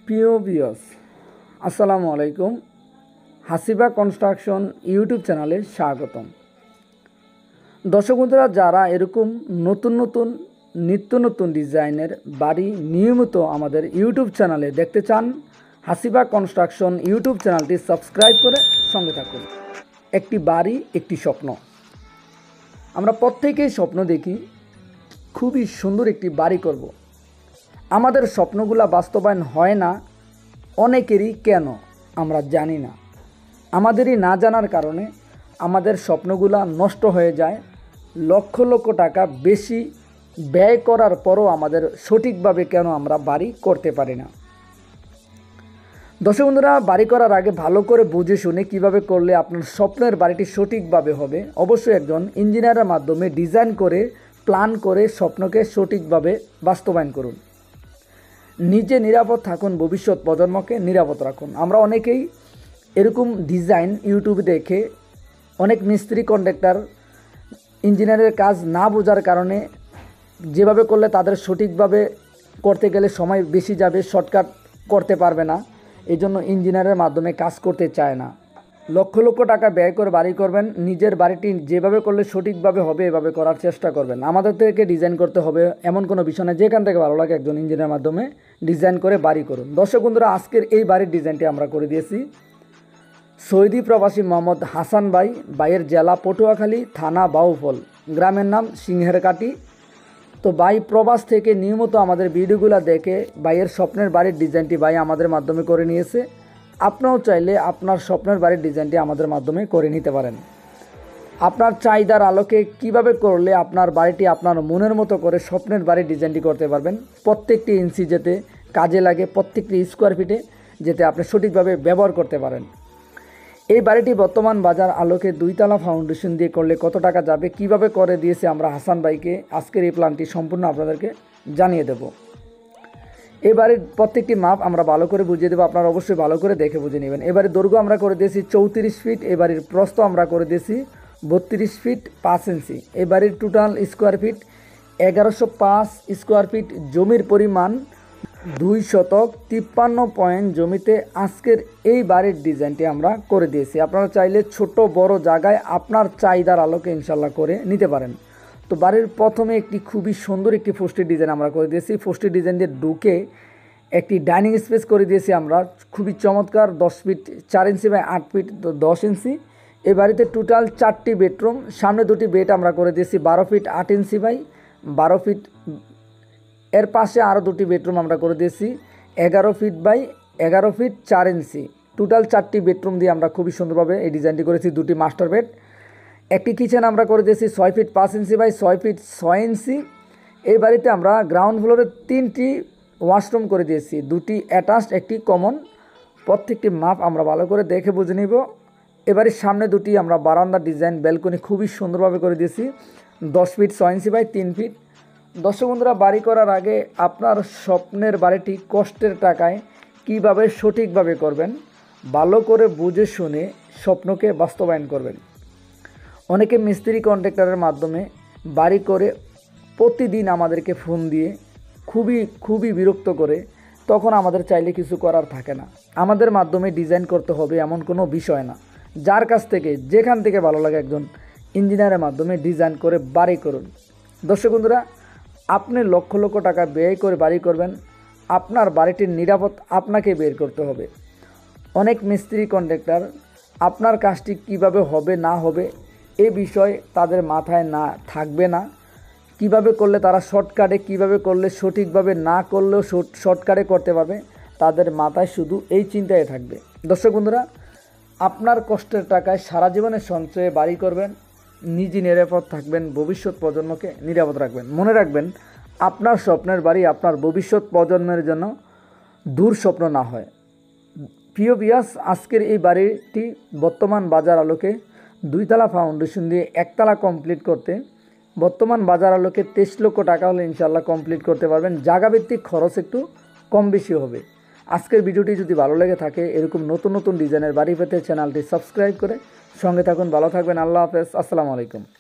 প্রিয় ভিউয়ার্স, আসসালামু আলাইকুম। হাসিবা কনস্ট্রাকশন ইউটিউব চ্যানেলে স্বাগতম। দর্শক বন্ধুরা, যারা এরকম নতুন নিত্য নতুন ডিজাইনের বাড়ি নিয়মিত আমাদের ইউটিউব চ্যানেলে দেখতে চান, হাসিবা কনস্ট্রাকশন ইউটিউব চ্যানেলটি সাবস্ক্রাইব করে সঙ্গে থাকুন। একটি বাড়ি একটি স্বপ্ন। আমরা প্রত্যেকেই স্বপ্ন দেখি খুবই সুন্দর একটি বাড়ি করব। আমাদের স্বপ্নগুলো বাস্তবায়ন হয় না অনেকেরই, কেন আমরা জানি না। আমাদেরই না জানার কারণে আমাদের স্বপ্নগুলো নষ্ট হয়ে যায়। লক্ষ লক্ষ টাকা বেশি ব্যয় করার পরও আমাদের সঠিকভাবে কেন আমরা বাড়ি করতে পারি না। দর্শক বন্ধুরা, বাড়ি করার আগে ভালো করে বুঝে শুনে কিভাবে করলে আপনার স্বপ্নের বাড়িটি সঠিকভাবে হবে, অবশ্যই একজন ইঞ্জিনিয়ারের মাধ্যমে ডিজাইন করে প্ল্যান করে স্বপ্নকে সঠিকভাবে বাস্তবায়ন করুন। নিজে নিরাপদ থাকুন, ভবিষ্যৎ প্রজন্মকে নিরাপদ রাখুন। আমরা অনেকেই এরকম ডিজাইন ইউটিউবে দেখে অনেক মিস্ত্রি কন্ট্রাক্টর ইঞ্জিনিয়ারের কাজ না বোঝার কারণে যেভাবে করলে তাদের সঠিকভাবে করতে গেলে সময় বেশি যাবে, শর্টকাট করতে পারবে না, এই জন্য ইঞ্জিনিয়ারের মাধ্যমে কাজ করতে চায় না। লক্ষ লক্ষ টাকা ব্যয় করে বাড়ি করবেন, নিজের বাড়িটি যেভাবে করলে সঠিকভাবে হবে এভাবে করার চেষ্টা করবেন। আমাদের থেকে ডিজাইন করতে হবে এমন কোনো বিষয় না, যেখান থেকে ভালো লাগে একজন ইঞ্জিনিয়ারের মাধ্যমে ডিজাইন করে বাড়ি করুন। দর্শক বন্ধুরা, আজকের এই বাড়ির ডিজাইনটি আমরা করে দিয়েছি সৌদি প্রবাসী মোহাম্মদ হাসান ভাইয়ের জেলা পটুয়াখালী, থানা বাউফল, গ্রামের নাম সিংহেরকাটি। তো ভাই প্রবাস থেকে নিয়মিত আমাদের ভিডিওগুলো দেখে ভাইয়ের স্বপ্নের বাড়ির ডিজাইনটি ভাই আমাদের মাধ্যমে করে নিয়েছে। আপনিও চাইলে আপনার স্বপ্নের বাড়ির ডিজাইনটি আমাদের মাধ্যমে করে নিতে পারেন। আপনার চাহিদার আলোকে কিভাবে করলে আপনার বাড়িটি আপনার মনের মতো করে স্বপ্নের বাড়ির ডিজাইনটি করতে পারবেন, প্রত্যেকটি ইঞ্চি যেতে কাজে লাগে, প্রত্যেকটি স্কোয়ার ফিটে যেতে আপনি সঠিকভাবে ব্যবহার করতে পারেন। এই বাড়িটি বর্তমান বাজার আলোকে 2 তলা ফাউন্ডেশন দিয়ে করলে কত টাকা যাবে, কিভাবে করে দিয়েছে আমরা হাসান ভাইকে, আজকের এই প্ল্যানটি সম্পূর্ণ আপনাদেরকে জানিয়ে দেব। এই বাড়ির প্রত্যেকটি মাপ আমরা ভালো করে বুঝিয়ে দেবো, আপনারা অবশ্যই ভালো করে দেখে বুঝে নেবেন। এবারে দৈর্ঘ্য আমরা করে দিয়েছি 34 ফিট, এই বাড়ির প্রস্থ আমরা করে দিয়েছি 32 ফিট 5 ইঞ্চি। এই বাড়ির total square feet 1105 square feet. জমির পরিমাণ 2 শতক 53 পয়েন্ট জমিতে আজকের এই বাড়ির ডিজাইনটি আমরা করে দিয়েছি। আপনারা চাইলে ছোট বড় জায়গায় আপনার চাহিদার আলোকে ইনশাল্লাহ করে নিতে পারেন। তো বাড়ির প্রথমে একটি খুবই সুন্দর একটি ফোস্টের ডিজাইন আমরা করে দিয়েছি। ফোস্টের ডিজাইন দিয়ে ঢুকে একটি ডাইনিং স্পেস করে দিয়েছি আমরা, খুবই চমৎকার। 10 feet 4 inch by 8 feet 10 inch. এই বাড়িতে টোটাল 4টি বেডরুম, সামনে 2টি বেড আমরা করে দিয়েছি 12 ফিট 8 ইঞ্চি বাই 12 ফিট। এর পাশে আরও 2টি বেডরুম আমরা করে দিয়েছি 11 feet by 11 feet 4 inch. Total 4টি বেডরুম দিয়ে আমরা খুবই সুন্দরভাবে এই ডিজাইনটি করেছি। 2টি মাস্টার বেড, একটি কিচেন আমরা করে দিয়েছি 6 feet 5 inch by 6 feet 6 inch. এই বাড়িতে আমরা গ্রাউন্ড ফ্লোরে 3টি ওয়াশরুম করে দিয়েছি, 2টি অ্যাটাচড একটি কমন। প্রত্যেকটি মাপ আমরা ভালো করে দেখে বুঝে নিব। এবারে সামনে 2টি আমরা বারান্দা ডিজাইন ব্যালকনি খুবই সুন্দরভাবে করে দিয়েছি 10 ফিট 6 ইঞ্চি বাই 3 ফিট। দর্শক বন্ধুরা, বাড়ি করার আগে আপনার স্বপ্নের বাড়িটি কষ্টের টাকায় কিভাবে সঠিকভাবে করবেন, ভালো করে বুঝে শুনে স্বপ্নকে বাস্তবায়ন করবেন। অনেকে মিস্ত্রি কন্ট্রাক্টরের মাধ্যমে বাড়ি করে প্রতিদিন আমাদেরকে ফোন দিয়ে খুবই বিরক্ত করে, তখন আমাদের চাইলে কিছু করার থাকে না। আমাদের মাধ্যমে ডিজাইন করতে হবে এমন কোনো বিষয় না। যার কাছ থেকে যেখান থেকে ভালো লাগে একজন ইঞ্জিনিয়ারের মাধ্যমে ডিজাইন করে বাড়ি করুন। দর্শক বন্ধুরা, আপনি লক্ষ লক্ষ টাকা ব্যয় করে বাড়ি করবেন, আপনার বাড়িটির নিরাপদ আপনাকে বের করতে হবে। অনেক মিস্ত্রি কন্ট্রাক্টর আপনার কাজটি কিভাবে হবে না হবে এ বিষয় তাদের মাথায় না থাকবে না। কিভাবে করলে তারা শর্টকাটে, কিভাবে করলে সঠিকভাবে না করলেও শর্টকাটে করতে পারবে, তাদের মাথায় শুধু এই চিন্তায় থাকবে। দর্শক বন্ধুরা, আপনার কষ্টের টাকায় সারা জীবনের সঞ্চয়ে বাড়ি করবেন, নিজে নিরাপদ থাকবেন, ভবিষ্যৎ প্রজন্মকে নিরাপদ রাখবেন। মনে রাখবেন, আপনার স্বপ্নের বাড়ি আপনার ভবিষ্যৎ প্রজন্মের জন্য দূর স্বপ্ন না হয়। প্রিয় ভিউয়ার্স, আজকের এই বাড়িটি বর্তমান বাজার আলোকে 2 তলা ফাউন্ডেশন দিয়ে 1 তলা কমপ্লিট করতে বর্তমান বাজার আলোকে 23 লক্ষ টাকা হলে ইনশাল্লাহ কমপ্লিট করতে পারবেন। জায়গাভিত্তিক খরচ একটু কম বেশি হবে। আজকের ভিডিওটি যদি ভালো লেগে থাকে, এরকম নতুন ডিজাইনের বাড়ি পেতে চ্যানেলটি সাবস্ক্রাইব করে সঙ্গে থাকুন। ভালো থাকবেন। আল্লাহ হাফেজ। আসসালামু আলাইকুম।